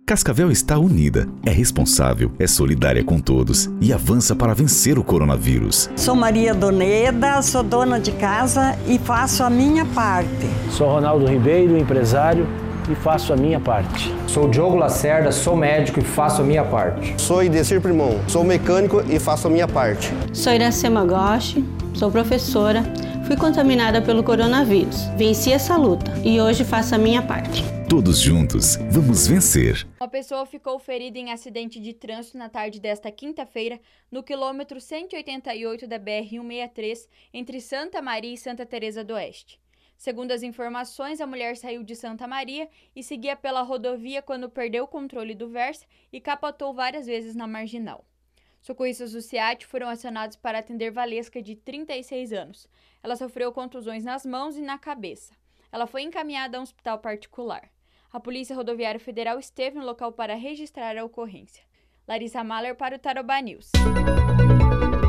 Cascavel está unida, é responsável, é solidária com todos e avança para vencer o coronavírus. Sou Maria Doneda, sou dona de casa e faço a minha parte. Sou Ronaldo Ribeiro, empresário, e faço a minha parte. Sou Diogo Lacerda, sou médico e faço a minha parte. Sou Idecir Primon, sou mecânico e faço a minha parte. Sou Iracema Goshi, sou professora, fui contaminada pelo coronavírus, venci essa luta e hoje faço a minha parte. Todos juntos, vamos vencer. Uma pessoa ficou ferida em acidente de trânsito na tarde desta quinta-feira, no quilômetro 188 da BR-163, entre Santa Maria e Santa Teresa do Oeste. Segundo as informações, a mulher saiu de Santa Maria e seguia pela rodovia quando perdeu o controle do Versa e capotou várias vezes na marginal. Socorristas do SEAT foram acionados para atender Valesca, de 36 anos. Ela sofreu contusões nas mãos e na cabeça. Ela foi encaminhada a um hospital particular. A Polícia Rodoviária Federal esteve no local para registrar a ocorrência. Larissa Mahler para o Tarobá News.